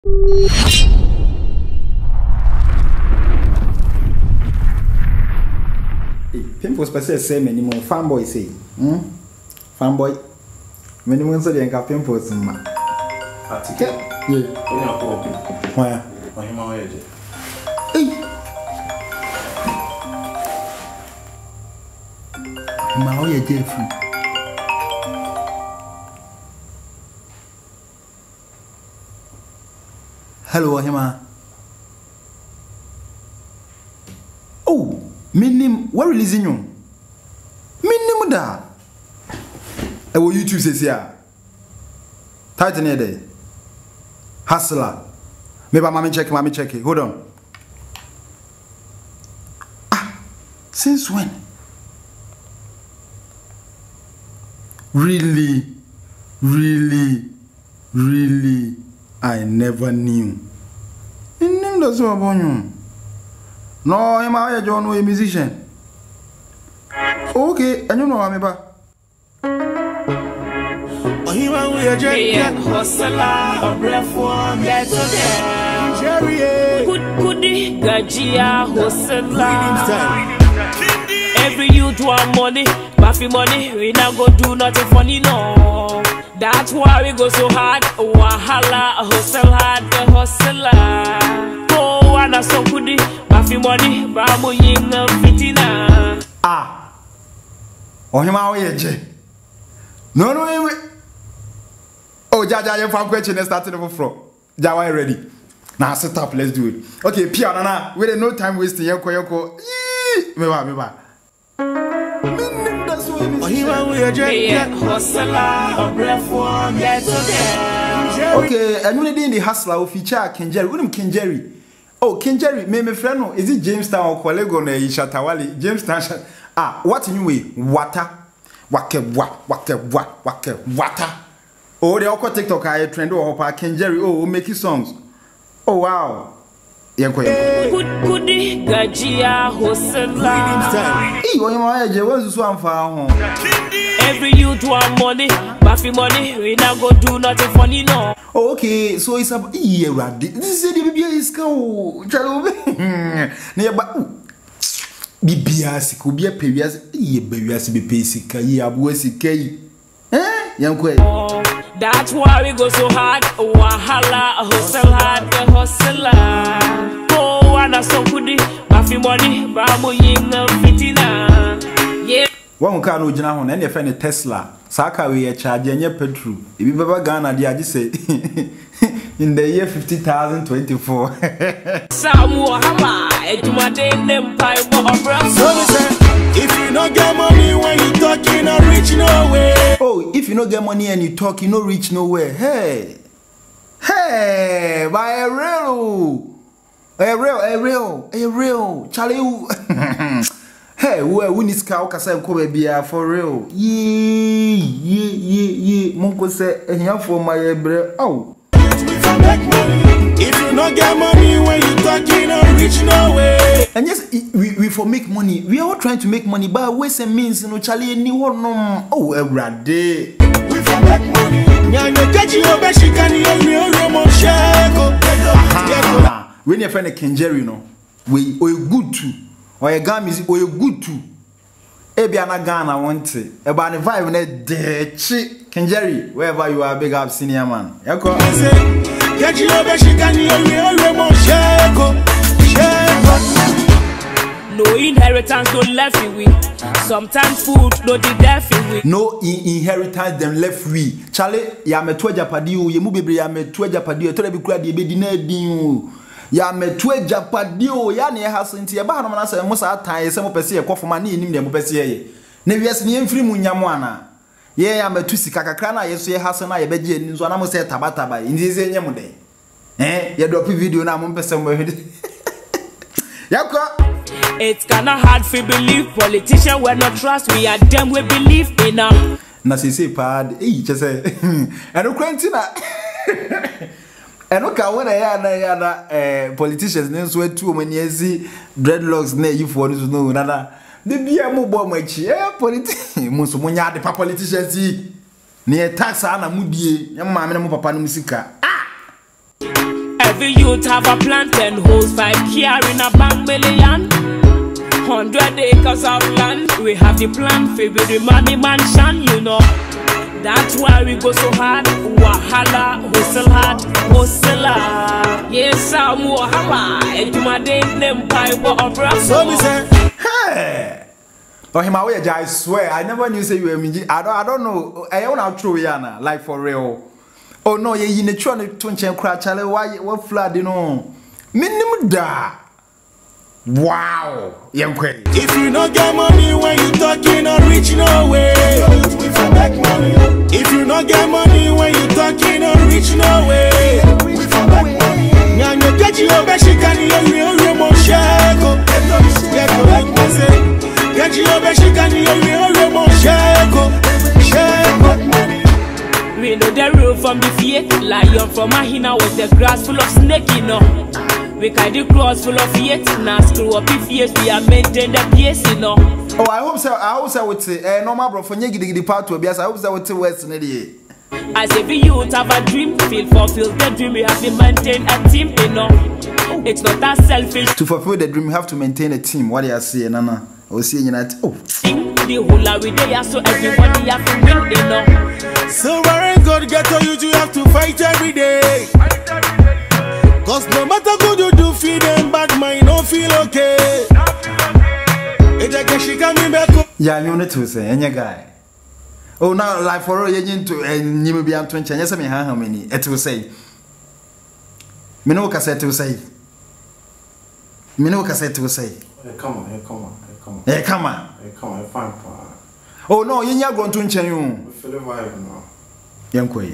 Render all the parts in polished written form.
Pimples per se say many more fanboy say. Fanboy. Many more so they can pimples in my. Article? Yeah. Why? OHEMAA WOYEJE. OHEMAA WOYEJE free. Hello, OHEMAA. Oh, minim, what releasing you? Minim da. I will YouTube says here. Tighten it there. Hustler. Maybe mommy check it. Hold on. Since when? Really, I never knew. No, OHEMAA WOYEJE no a musician. Okay, and you know I'm about. OHEMAA WOYEJE, yeah, hustler, breath one, that's okay. Jerry, goody, gajia, hustler. Every youth want money, buffy money, we not go do nothing funny, no. That's why we go so hard, wahala, hustle hard, the hustler. Oh, and I so goody, buffy money, bamu ying, fitina. OHEMAA WOYEJE. No. Oh, Jaja, you found question and started over from. Jawa, ready? Now set up, let's do it. Okay, Piana, we no time wasting. Yoko. Meba. OHEMAA WOYEJE, yeah, hustler, breath one, that's okay. Okay, and when they in the hustler will feature King Jerry. What King Jerry? Oh, King Jerry, me friend, is it Jamestown or Kolego na Shatawali? Jamestown. What in way? Water. Water. Oh, the Oko TikTok I trend or King Jerry. Oh, making songs. Oh wow. Goody, gajia, hustler. OHEMAA WOYEJE, what's this one for? Every youth want money, buffy money, we not go do nothing funny, no. Okay, so it's a this is the baby is go. Nearby. Bibiasi could be a previous babias be basic. That's why we go so hard, wahala, hustle hard, the hustler. Oh, and I so goody, buffy money, bamu ying, fitina. Yeah. One car no jina hon and your friend Tesla. Saka we charge and your petrol. If you ever Ghana, the I say in the year 50,024. If you no get money when you talk, you no reach nowhere. Oh, if you no get money and you talk, you no reach nowhere. Hey, by a real, Charlie. Hey, who needs cow cassa for real? Yeah. Monko say, and here for my bread. Oh, if you not get money when you talk, you no reach nowhere. And yes, we for make money. We are all trying to make money, but ways and means, no Charlie, any one no. Oh, every day. We for make money. When your friend King Jerry, no, we good too. Or a gam is or you good too. Ebiana Ghana want it. About the vibe in a dead chick. King Jerry, wherever you are, big up senior man. No inheritance, no left with. Sometimes food, no the death with. No inheritance, them left we. Charlie, ya me twa japadio, ye mu bebre ya me twa japadio, tole bi kura de be di na din. Ya me twa japadio, ya ne ha so nti ye ba no na se mo sa atan ye se mo pese ye kofoma na enim de mo pese ye. Na wiase ne emfiri mu nyamo ana. Ye ya me tu sika kakra na ye so ye ha so na ye beje ni so na mo se tabataba. Ndi ze nyem de. Ye drop video na mo pese mo hwede. Yakwa. It's kinda hard to believe politicians we not trust. We are them we believe in them. Na say pad, just say. And Quentina. And look at when I politicians name swear too many years dreadlocks near you for this no nada. The beer mo bomb my chair politicians. Musumonya the politicians near tax ana mudie. Yamma mo papa no musika. every youth have a plan, 10 holes, 5 carrying a bank million. 100 acres of land, we have the plan for the money mansion, you know. That's why we go so hard, wahala, hustle hard, hustler. Yes, I'm Wahaba, and you my name by what so me say, hey, OHEMAA WOYEJE, I swear, I never knew say you were me. I don't know, I don't know true Yana, like for real. Oh no, you in the trying to cry, Charlie, why what flood, you know? Minimum da. Wow, if you not get money when you talking original way, if you make money. If you not get money when you talking original way, if you make money. Now you get your best you can hear more shako. Get correct me say. Get your best you can hear more shako. We know the rule from the feet, lion from a hina with the grass full of snake, you know. We carry the cross full of yet, now screw up if yes, we are maintain the pace, you know. Oh, I hope so would say, no matter from the part to be as I hope so would say West Nady. As every youth have a dream, feel fulfill the dream, we have to maintain a team, you know. It's not that selfish. To fulfill the dream, you have to maintain a team. What do you say, Nana? I was saying that, oh. The whole are we there, so everybody have to win, you know. So where God get to you, you have to fight every day. Cause no matter what you do, feed them bad mind, don't feel okay. Yeah, you need to say, any guy. Oh, now, like for all you need to, and you will be on 20. Yes, I mean, how many? It will say. Minoka said to say. Minoka said to say. Come on. Hey, come on. Fine. Oh, no, you're not going to change you. We feel the vibe now. Young Quay.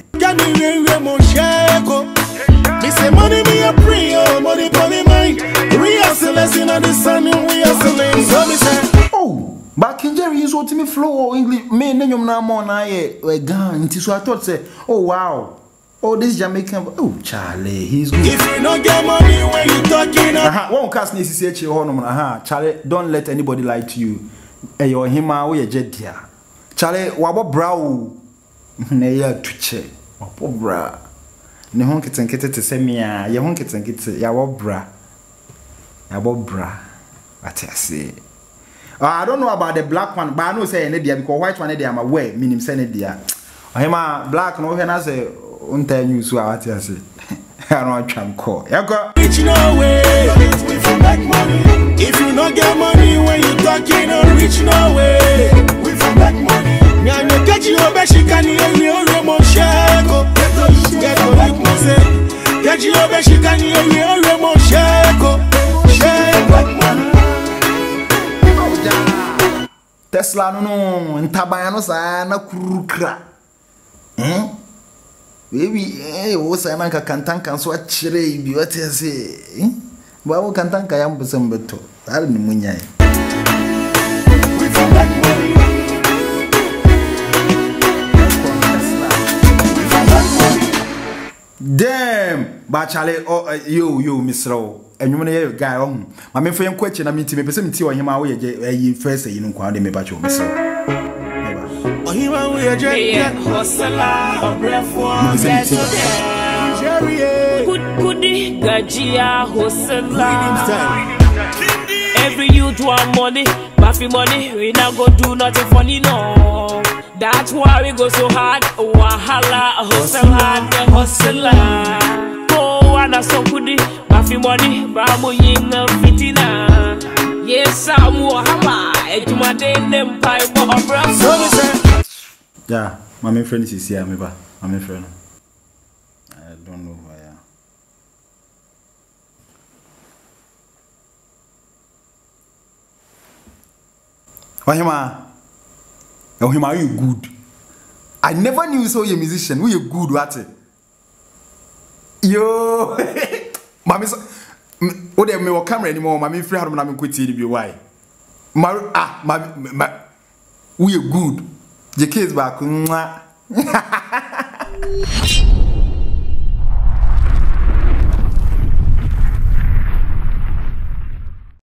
Me say money me a prayer, money for me mind. We are celestial in the sun, we are celestial. So me say, oh, back in Jerry is what me flow English. Me name na more na ye we gan. So I thought say, oh wow, oh this Jamaican. Oh Charlie, he's good. If you don't get money when you talking, one cast needs to say Charlie, don't let anybody lie to you. Hey, OHEMAA WOYEJE dia. Charlie, wabo brow. Ne ya tuche. Wabo bra. Ne hon kitenkete te semia, ye hon kitenkete ya wobra. Ya wobra. What I say. I don't know about the black one, but I know say ne dia because white one ne dia ma wear minim say ne dia. OHEMAA black no na say unta news what I say. I don't try call. Ya go. It's no way. If you make money, if you not get money when you talking original way, we for make money. Now you get your best you can hear more shako. Get correct me say. Get your best you can hear more shako. Tesla no ntabaya sa na kurukra. Baby, wo sa na kantanka so akire bi what you say? Ba wo kantanka ya mbusam beto. Ari ni munyai. We for make money. Damn, but Charlie, oh, you, Miss Rowe, and you may guy on. My main friend question, I mean, to me, person, OHEMAA WOYEJE, first, you know, quite a me about you, Miss Rowe. OHEMAA WOYEJE, hustler, reform, that's okay. Kudi, Gajia, hustler. Every youth want money, Buffy money, we not go do nothing funny, no. That's why we go so hard, wahala, hustle hard, the hustler. Oh, and a so goody, Buffy money, Bamu ying fitina. Yes, I'm Wahaba, and you my name pipe or brother. Yeah, my main friend is here, my main friend. I don't know why. OHEMAA, you good. I never knew you saw a musician. We are good, what? Yo, Mammy, oh, there may camera anymore. Mammy, free how I'm quit TV. Why? We are good. The kids back.